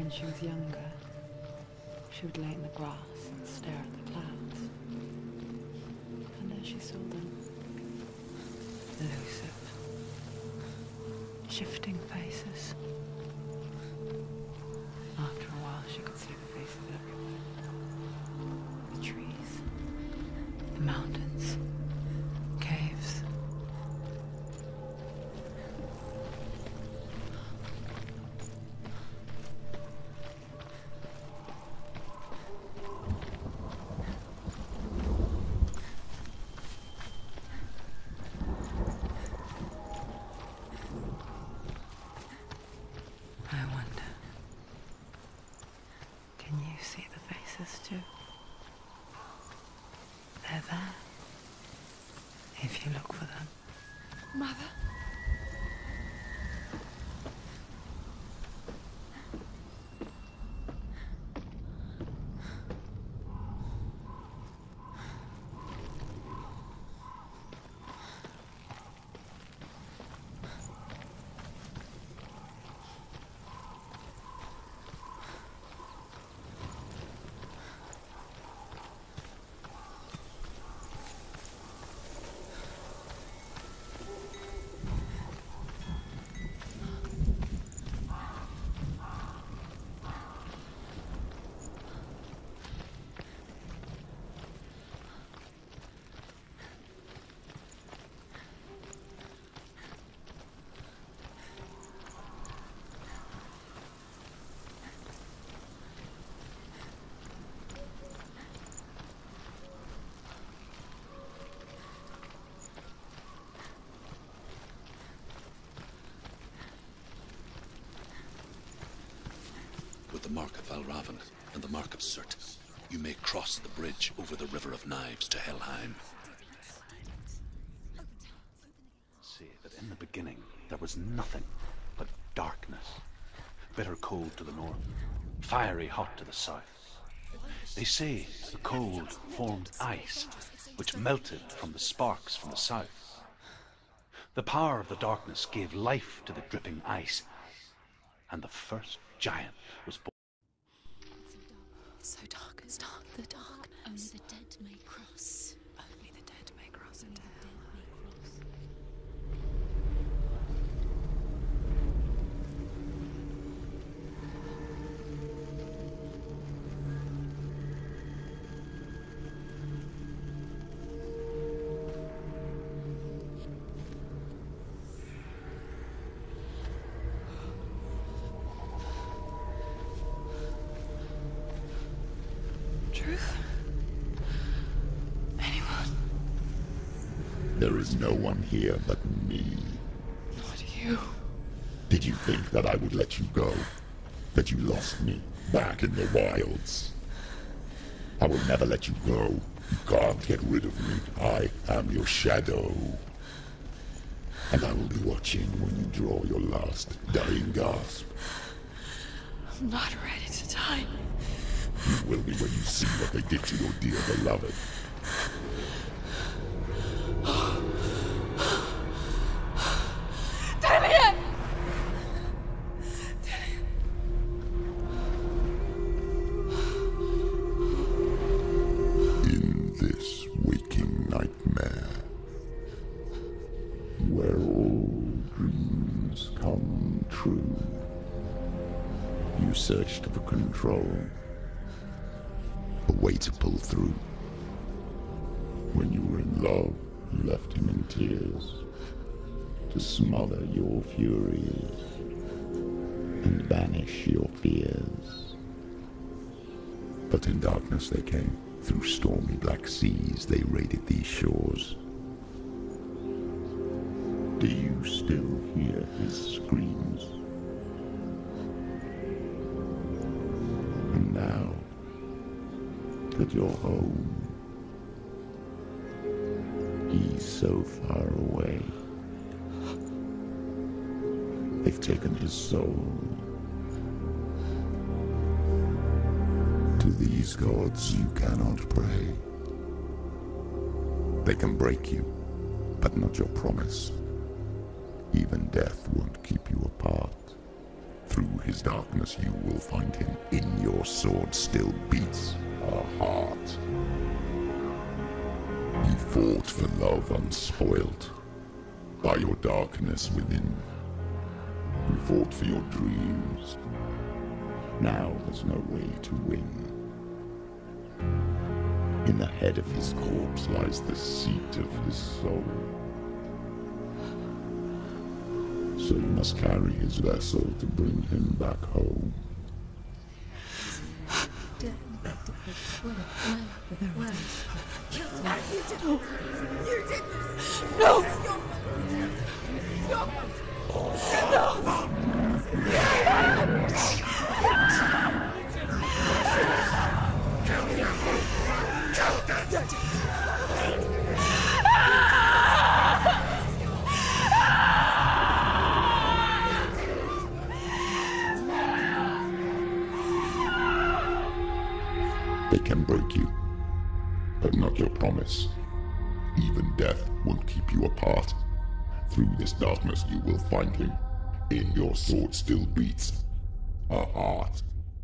When she was younger, she would lay in the grass and stare at the clouds. And there she saw them. Elusive, shifting faces. After a while, she could see the faces everywhere. The trees, the mountains, caves. I wonder, can you see the faces too? They're there, if you look for them. Mother? With the Mark of Valravn and the Mark of Surt, you may cross the bridge over the River of Knives to Helheim. Say that in the beginning there was nothing but darkness. Bitter cold to the north, fiery hot to the south. They say the cold formed ice, which melted from the sparks from the south. The power of the darkness gave life to the dripping ice, and the first giant was born. It's so dark, it's dark, the darkness. Only the dead may cross. Only the dead may cross into hell. Truth? Anyone? There is no one here but me. Not you. Did you think that I would let you go? That you lost me back in the wilds? I will never let you go. You can't get rid of me. I am your shadow. And I will be watching when you draw your last dying gasp. I'm not ready to die. You will be when you see what they did to your dear beloved. Damien! In this waking nightmare, where all dreams come true, you searched for control, a way to pull through. When you were in love, you left him in tears, to smother your furies and banish your fears. But in darkness they came, through stormy black seas they raided these shores. Do you still hear his screams? And now that you're home, he's so far away. They've taken his soul. To these gods you cannot pray. They can break you, but not your promise. Even death won't keep you apart. through his darkness, you will find him. In your sword still beats a heart. You fought for love unspoilt by your darkness within. You fought for your dreams. Now there's no way to win. In the head of his corpse lies the seat of his soul. So you must carry his vessel to bring him back home. They can break you, but not your promise. Even death won't keep you apart. Through this darkness you will find him. In your sword still beats a heart.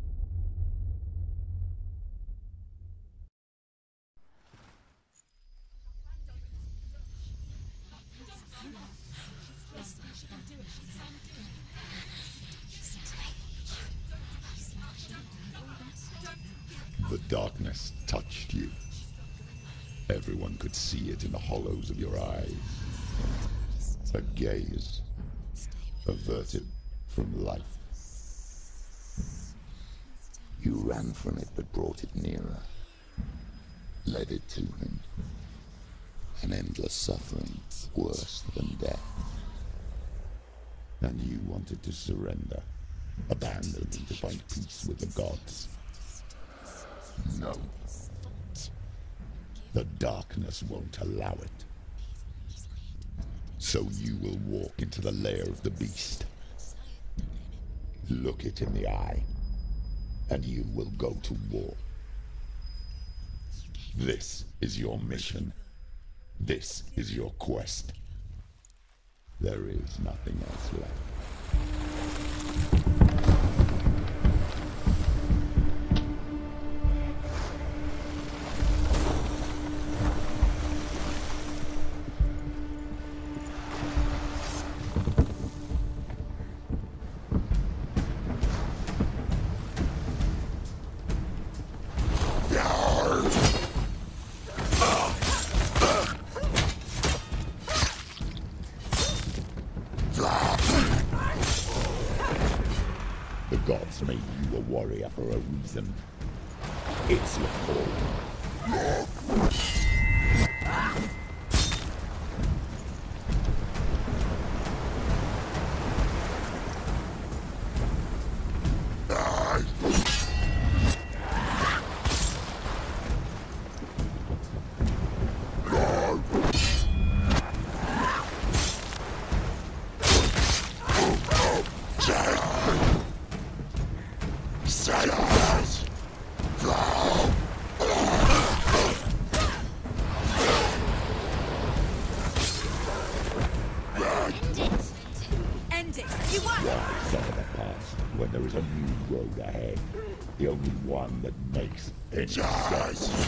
The darkness touched you. Everyone could see it in the hollows of your eyes. A gaze averted from life. You ran from it but brought it nearer. Led it to him. An endless suffering, worse than death. And you wanted to surrender, abandon and to find peace with the gods. No. The darkness won't allow it. So you will walk into the lair of the beast. Look it in the eye, and you will go to war. This is your mission. This is your quest. There is nothing else left. The gods made you a warrior for a reason. It's your fault. When there is a new road ahead, the only one that makes any sense.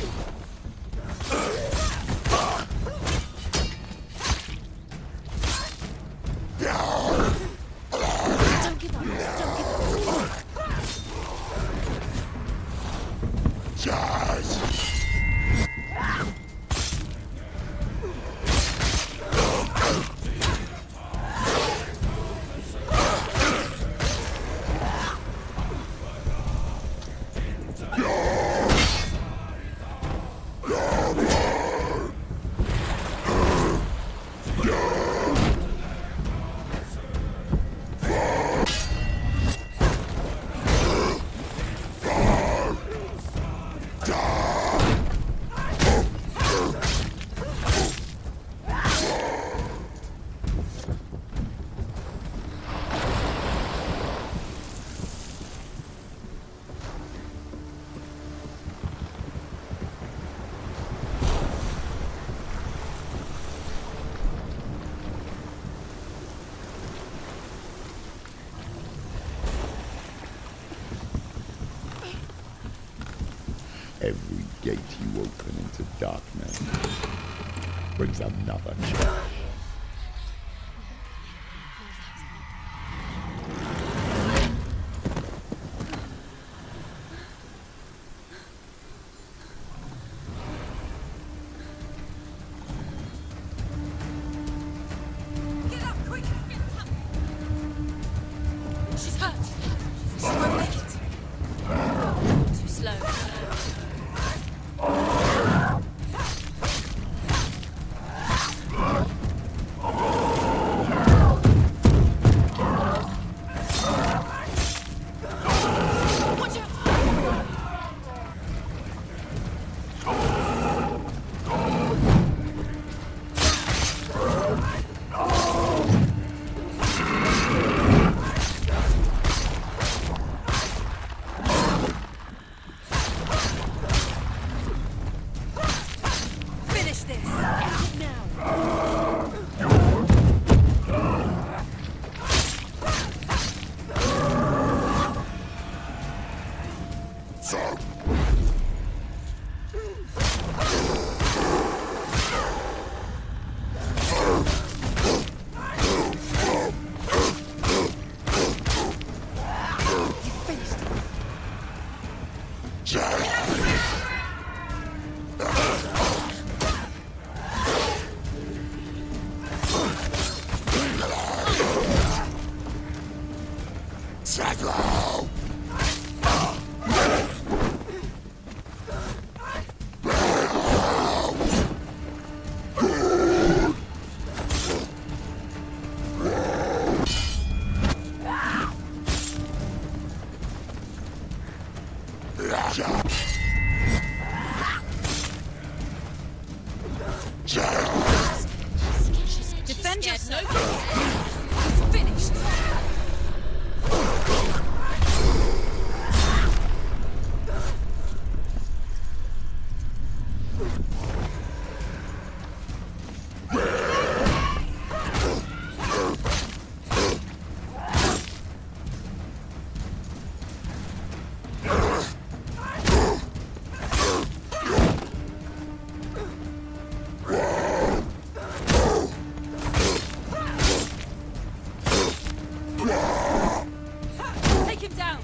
Don't give up. Don't give up. Every gate you open into darkness brings another challenge. Get up, quick! She's hurt. She won't make it. Too slow. Watch out! Finish this! Now! Defend yourself! It's finished! Take him down!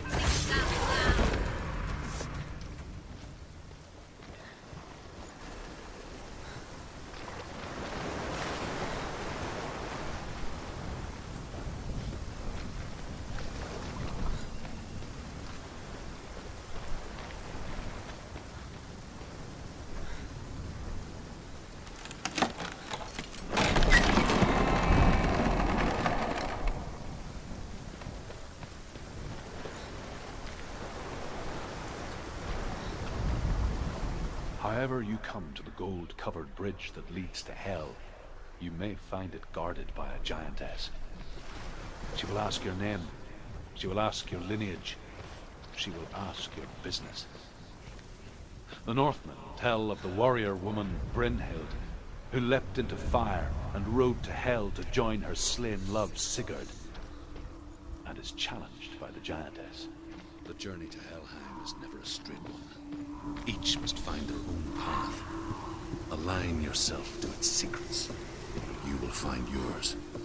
However you come to the gold-covered bridge that leads to Hell, you may find it guarded by a giantess. She will ask your name. She will ask your lineage. She will ask your business. The Northmen tell of the warrior woman Brynhild, who leapt into fire and rode to Hell to join her slain love Sigurd, and is challenged by the giantess. The journey to Helheim is never a straight one. Each must find their own path. Align yourself to its secrets. You will find yours.